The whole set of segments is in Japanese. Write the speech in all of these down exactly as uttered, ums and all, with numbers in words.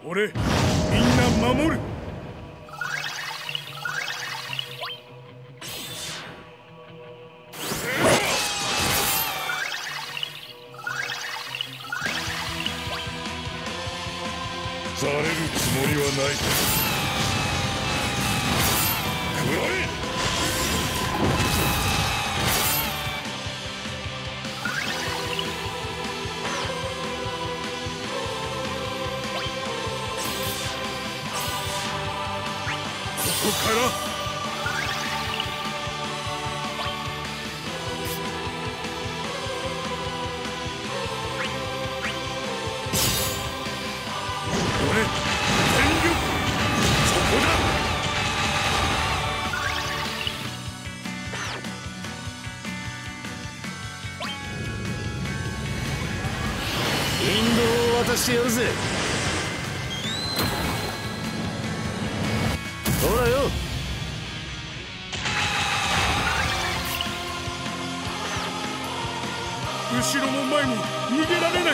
俺みんな守る。 されるつもりはない。食らえ。 ここから渡してやるぜ。ほらよ。 後ろも前も逃げられない。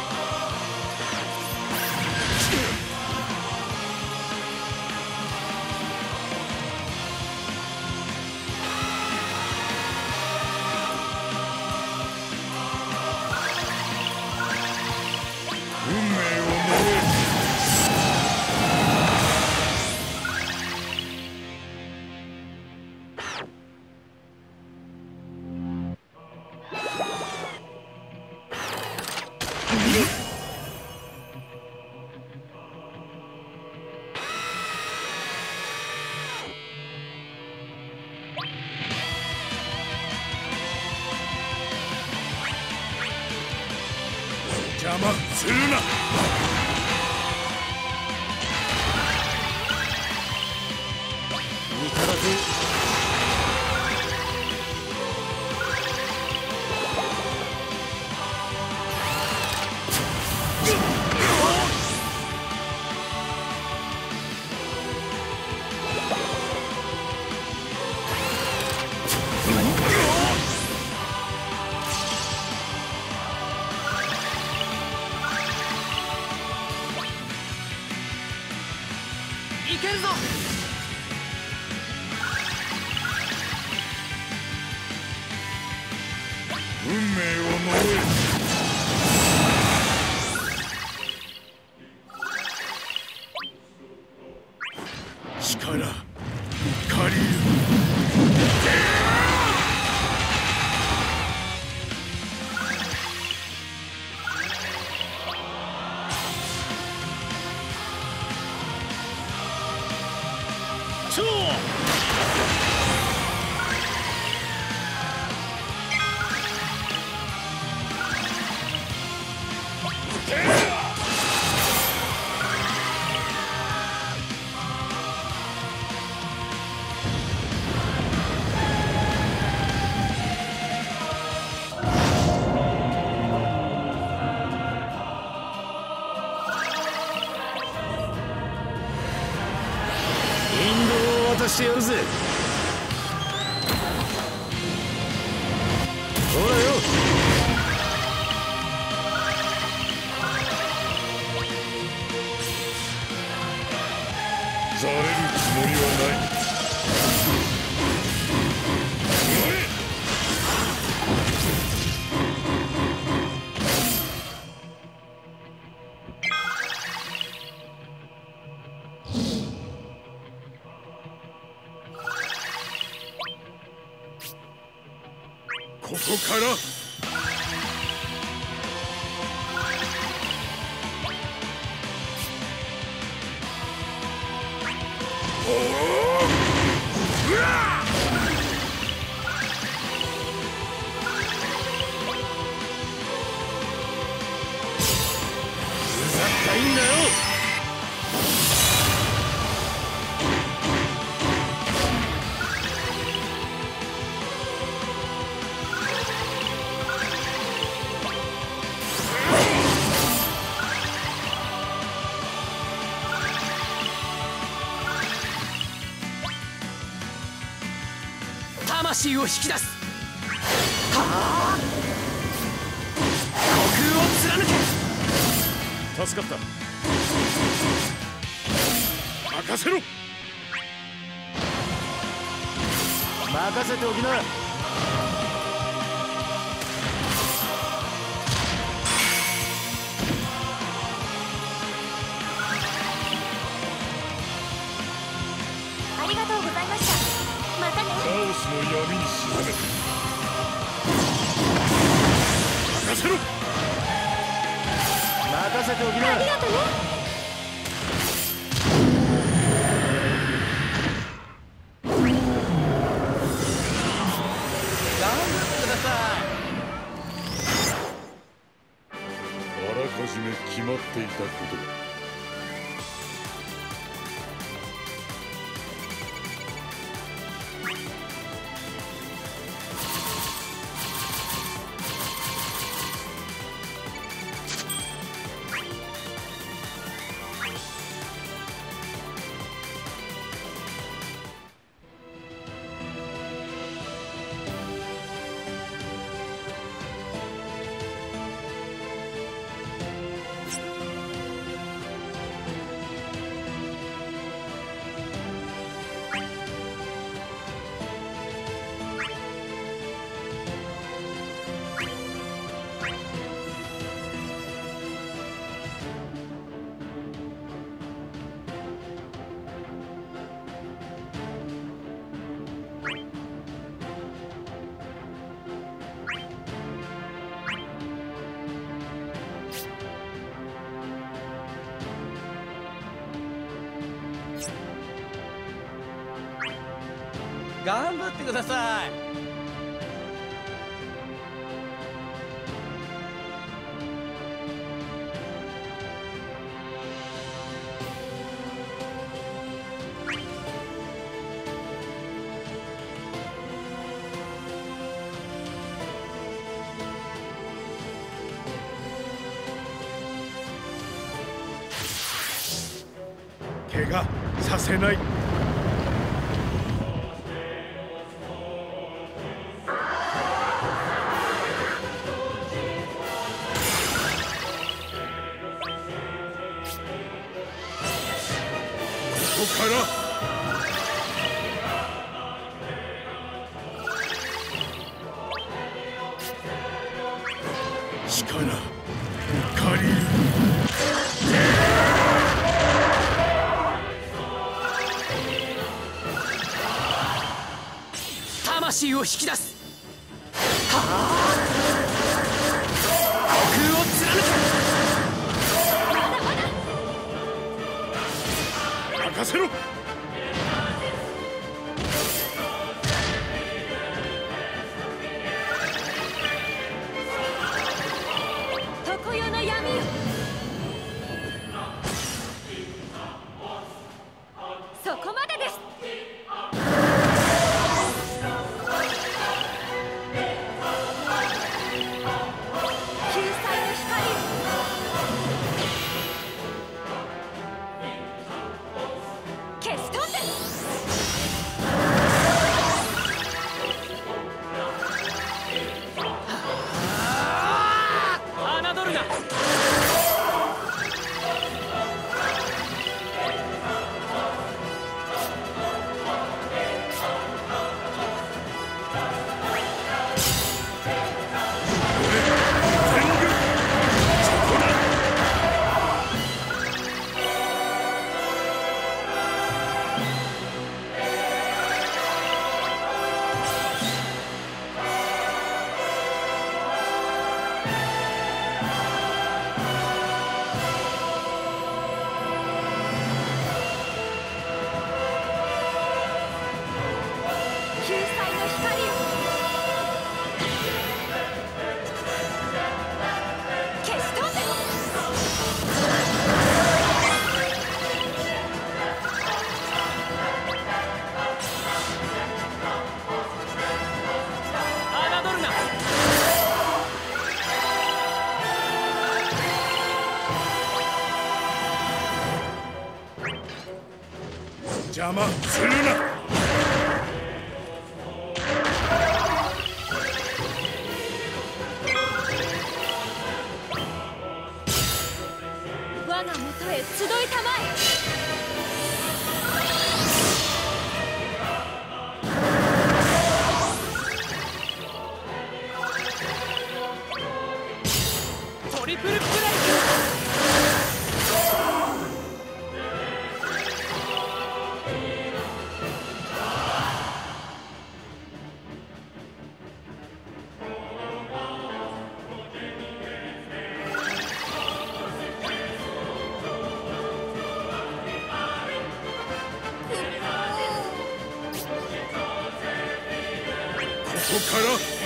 邪魔するな。 いただく。いけるぞ。 運命を呪え。 力借りる。 超渡してやるぜ。ほらよ。 されるつもりはない。 ここからおおうわうざったいんだよ。魂を引き出す。はあ、虚空を貫け。 助かった。 任せろ。 任せておきな。 ありがとうございました。またね。 カオスの闇に沈めて任せろ。 任せておきな。 ありがとうね。 頑張ってください。 あらかじめ決まっていたことだ。 頑張ってください。 怪我させない。ここから力借りる。 魂を引き出す。はあ、空を貫く。任せろ。 常世の闇よ。そこまでです。 邪魔するな。 我が元へ集いたまえ。 から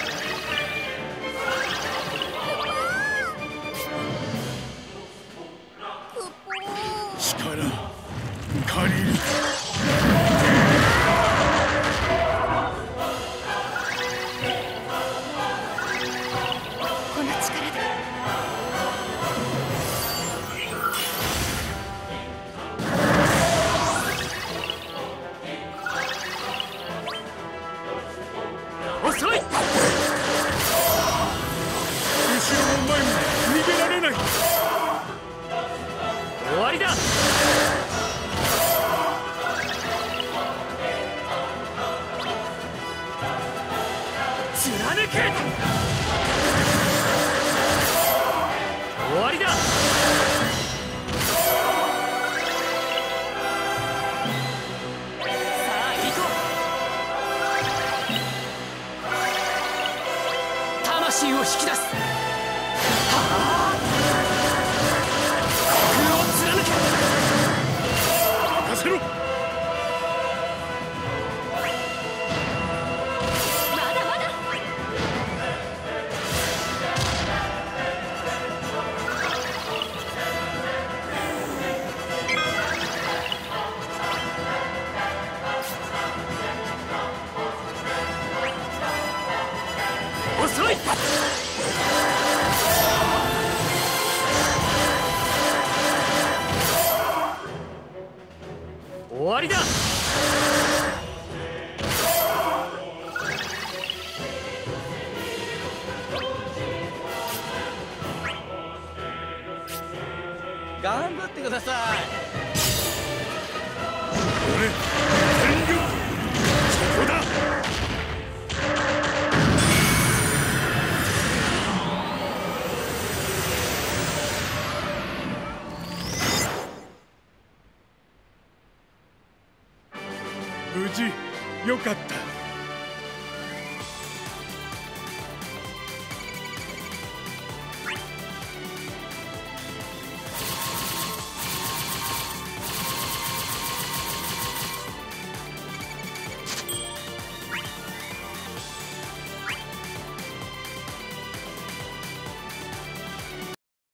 力借りる。 この力で遅い。 後ろも前も逃げられない。 終わりだ。貫け。終わりだ。さあ行こう。魂を引き出す。はあ。空を貫け。 任せろ。 まだまだ。 遅い。終わりだ。 頑張ってください。 俺全力そこだ。無事よかった。